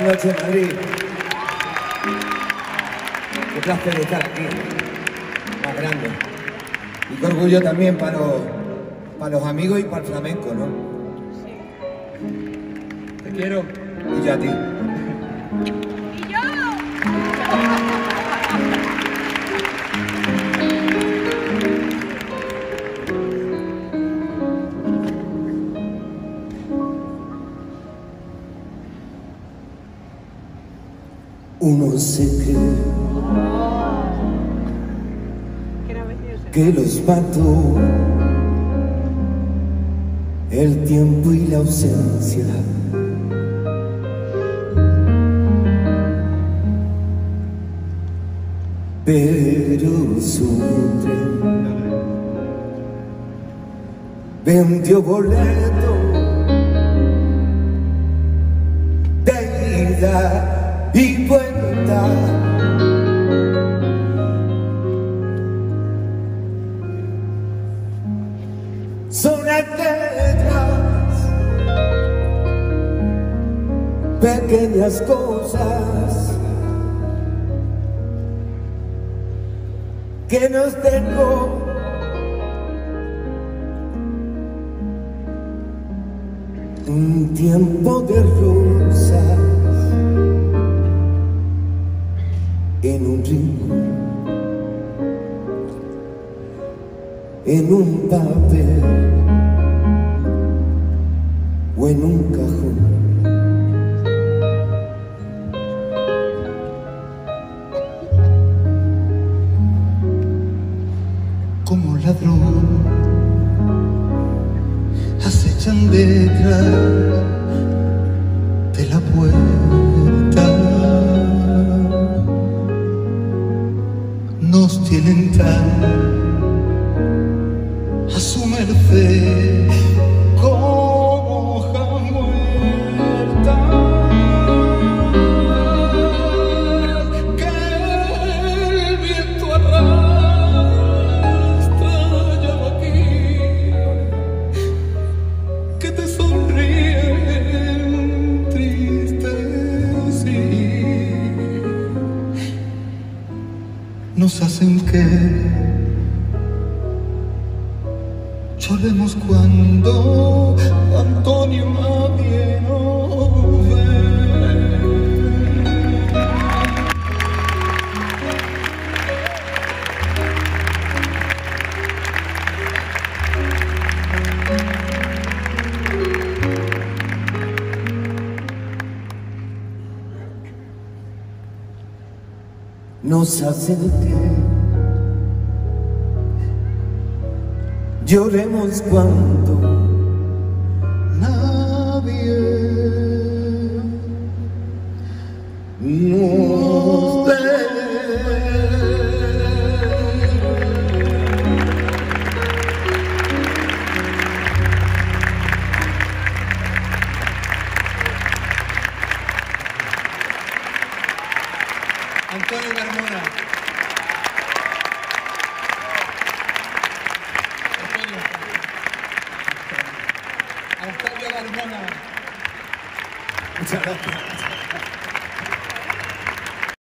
noches, Madrid. Qué placer estar aquí, más grande. Y qué orgullo también para los amigos y para el flamenco, ¿no? Te quiero. Y yo a ti. ¡Y yo! Uno se cree que los mató el tiempo y la ausencia. Pero su tren vendió boleto de ida y vuelta. Son aquellas pequeñas cosas que nos dejó un tiempo de rosas en un rincón, en un papel o en un cajón. Como ladrón acechan detrás de la puerta, nos tienen tan a su merced como hoja muerta, que el viento arrastra ya aquí, que te sonríen tristes y nos hacen que lloremos cuando Antonio nadie nos ve. Nos hacen que lloremos cuando Nadie nos ve. Antonio Carmona. Antonio Carmona. Muchas gracias.